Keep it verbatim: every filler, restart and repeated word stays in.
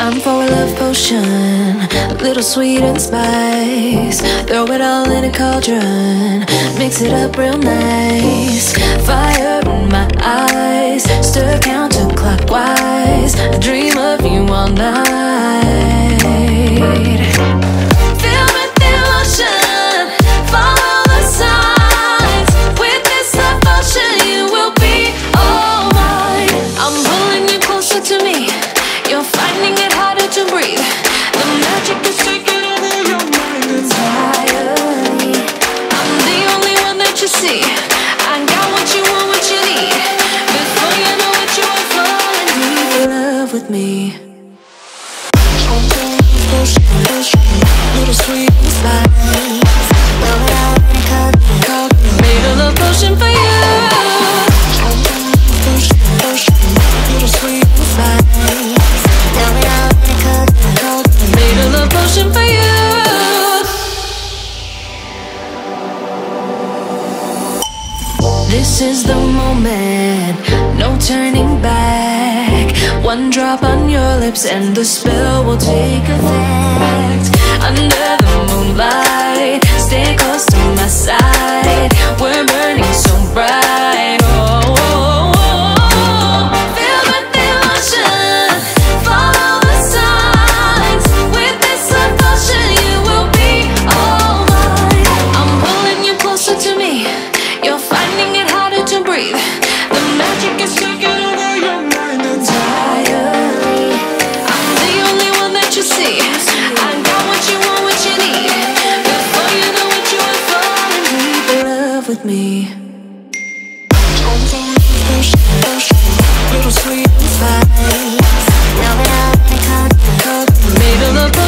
time for a love potion, a little sweet and spice. Throw it all in a cauldron, mix it up real nice. Fire in my eyes, stir counterclockwise. I dream of you all night. Feel with the emotion, follow the signs. With this love potion, you will be all mine. I'm pulling you closer to me. You're finding it harder to breathe. The magic is taking over your mind entirely. I'm the only one that you see. I got what you want, what you need. Before you know it, you are falling deep in love with me. Little sweet spice. Made a love potion for you. Little sweet spice. Made a love potion for you. This is the moment, no turning back. One drop on your lips and the spell will take effect. Under the moonlight, stay close to my side. We're burning so bright. Oh, oh, oh, oh. Feel the emotion, follow the signs. With this love potion, you will be all mine. I'm pulling you closer to me. You're finding it harder to breathe. The magic is taking over your mind entirely. I'm the only one that you see. I got what you want, what you need. Before you know it, you are falling deep in love with me. Little sweet spice. Made a love